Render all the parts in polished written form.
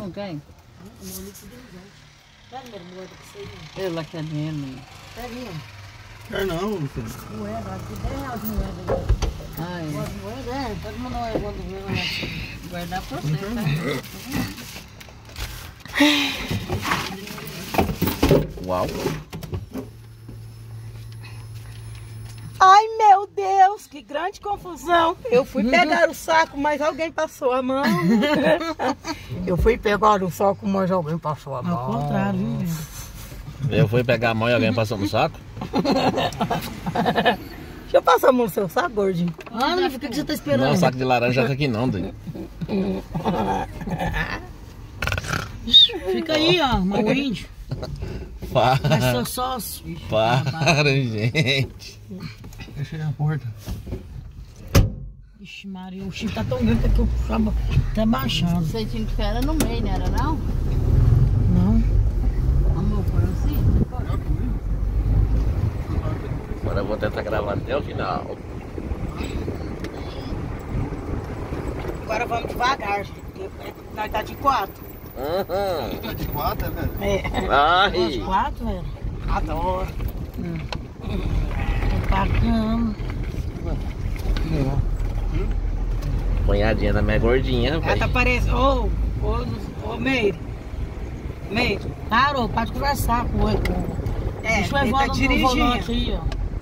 Quem? Ela quer dinheiro, menino. Quer não, Luciano. Moeda, aqui 10 reais de moeda. Ai, Moeda, todo mundo vai guardar pra você, tá? Uau. Ai, meu Deus, que grande confusão. Eu fui pegar o saco, mas alguém passou a mão. Eu fui pegar o saco, mas alguém passou a mão. Ao contrário, viu? Eu fui pegar a mão e alguém passou no saco? Deixa eu passar a mão no seu saco, gordinho. Ah, mas o que você tá esperando? Não, saco de laranja tá aqui não, doido. Fica aí, ó, mau índio. Mas Para, sou sócio. para, gente. Deixa aí a porta. Ixi, Maria, o chifre tá tão grande que eu tava até baixando. Você tinha que ficar no meio, não era não? Não. Amor, foi assim? Agora eu vou tentar gravar até o final. Agora vamos devagar, gente, porque nós tá de 4. Tá de 4, velho? Ai. 4, velho. Adoro. Tô pagando. Cunhadinha da minha gordinha, Ela tá rapaz. parecendo. Ô, Meire. Meire. Parou, pode conversar com ele. Deixa eu ele levar tá no volante dirigindo. aí, ó.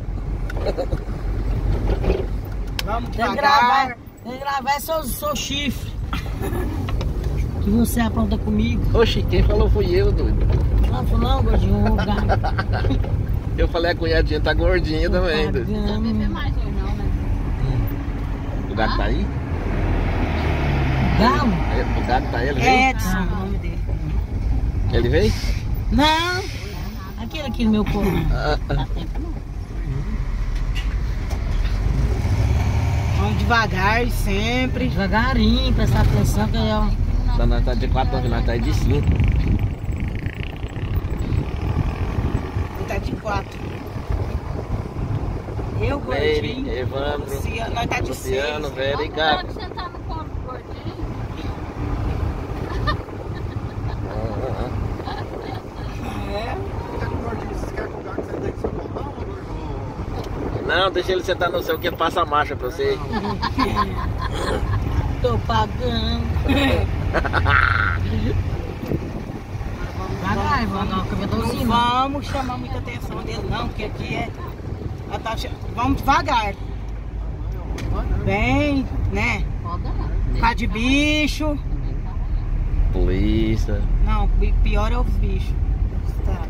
Vamos Tem que devagar. gravar seu chifre. Que você apronta comigo. Oxi, quem falou fui eu, doido. Não, gordinho, o gato. Eu falei a cunhadinha tá gordinha também, doido. Não bebeu mais hoje não, né? O gato tá aí? Galo? O gato tá aí, ele veio? Edson, o nome dele. Ele veio? Não. Aquele aqui no meu corpo. Dá tempo não. Vamos devagar e sempre. Devagarinho, prestar atenção que é um... Então nós tá de 4, nós tá de 5. Ele tá de 4. Eu, Nery, gordinho. Evandro, Luciano, nós tá de 6. Luciano, Vera e Pode Gato. sentar no colo do gordinho. É. Vocês querem que o gato sente aí no seu colo, não, gordinho? Não, deixa ele sentar no seu que passa a marcha pra você. Tô pagando. Vai, vou dar uma Não cabedorzinha. vamos chamar muita atenção dele, não, porque aqui é. Vamos devagar. Bem, né? Pode dar. Por causa de bicho. Polícia. Não, pior é os bichos. Tá.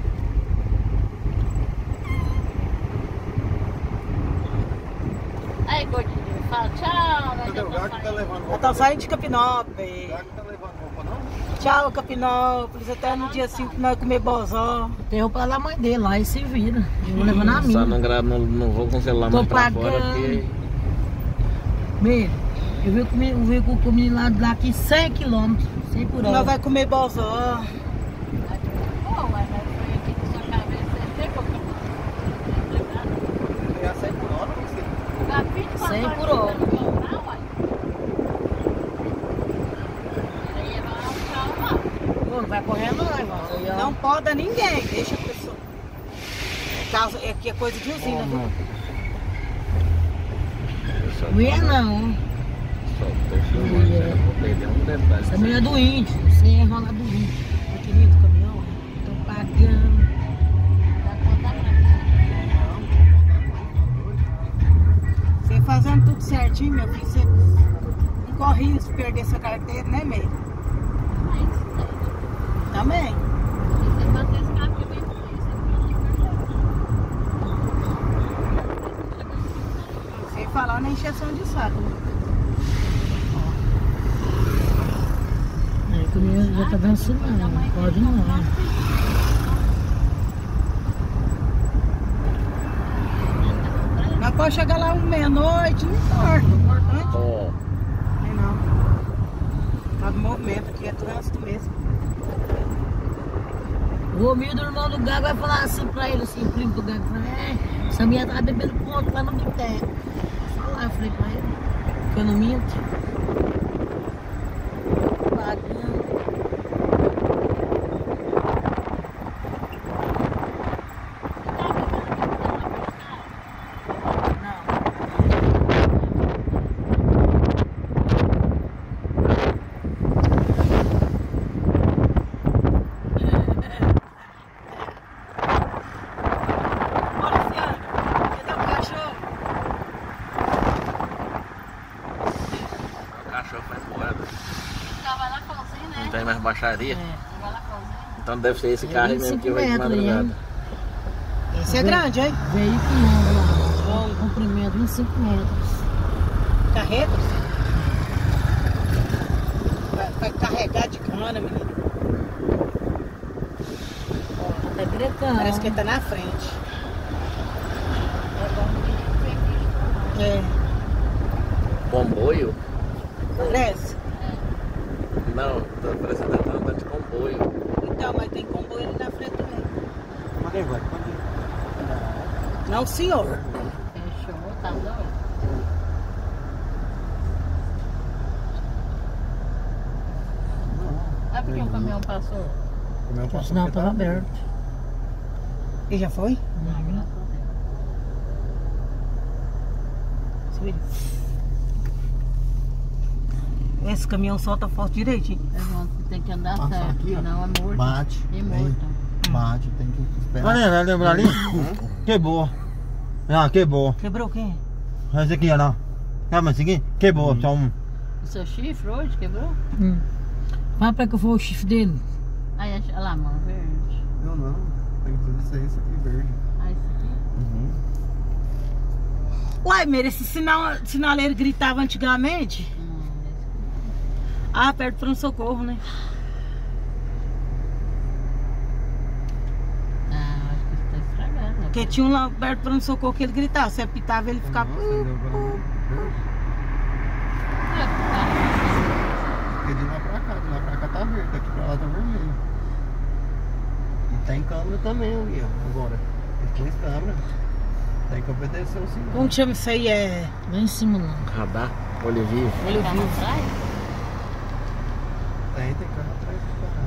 Aí, gordinho, fala tchau. Cadê o gato que tá levando Ela roupa? tá saindo de O Capinópolis. gato tá levando roupa, não? Tchau, Capinópolis. Até no dia 5 nós comer bozó. Tem roupa da mãe dele lá e se vira. Eu vou levar na minha. Só não gravo, não vou com o celular Tô mais pra pagando. fora porque. Meio, eu vi com o menino lá daqui 100 km, 100 por Nós hora. vai comer bozó. Pô, mas foi aqui que sua cabeça pegou. É a 100 por hora, você? 100 por hora. Pô, não vai correndo não, irmão. Aí, ó. Não poda ninguém. Deixa a pessoa. Aqui é coisa de usina, viu? Não ia não. Só tô filmando, já não vou perder um detalhe. Essa mulher é do índio. Você é enrolar do índio. Pequenino do caminhão. Tô pagando. Você fazendo tudo certinho, meu filho, você não corre risco de perder sua carteira, né, Meire? Também. Sem falar na encheção de saco, né? Aí comigo já tá dando isso não. Pode não. Mas pode chegar lá meia-noite, não importa. O importante Ó, é não. Tá do movimento aqui, é trânsito mesmo. O Romildo, irmão do Gago, vai falar assim pra ele, assim, o primo do Gago, fala, essa mulher tava bebendo ponto lá no boteco. Falar, eu falei pra ele, que eu não minto. Pagando. nas baixarias. É. Então deve ser esse carro aí mesmo 25 que vai de metros, madrugada. hein? Esse é grande, hein? Veículo novo lá. Comprimento 25 metros. Carrega. Vai carregar de cana, menino. Tá gritando. Parece que ele tá na frente. É. Comboio? Parece? Não, tá parecendo até andando de comboio. Então, mas tem comboio ali na frente também. Não, senhor. Fechou, tá doido? É porque o caminhão passou. O sinal estava aberto. E já foi? Ah, graças a Deus. Esse caminhão solta forte direitinho. Tem que andar Passar certo, aqui, ó. senão é morto. Bate. E vem, morto. Bate, tem que esperar. Olha, lembra ali? Quebrou. Ah, quebrou. Quebrou o quê? Esse aqui, olha lá. Ah, mas seguinte, quebrou. Só um. O seu chifre hoje quebrou? Fala pra que eu for o chifre dele. Aí, olha lá, mano, verde. Eu não. Tem que ser isso aqui verde. Aí, isso aqui. Uai, Meire, esse sinaleiro gritava antigamente? Ah, perto do pronto-socorro, né? Ah, acho que isso tá estragado. Né? Porque tinha um lá perto do pronto-socorro que ele gritava. Se apitava, ele ficava... Acendeu pra mim. Verde. Porque de lá pra cá tá verde, daqui pra lá tá vermelho. E tem câmera também ali, ó. Agora, tem câmera. Tem que obedecer o sinal. Como que chama isso aí? É... Lá em cima lá. Radar, olho vivo. Tem carro atrás? Tem carro atrás do carro.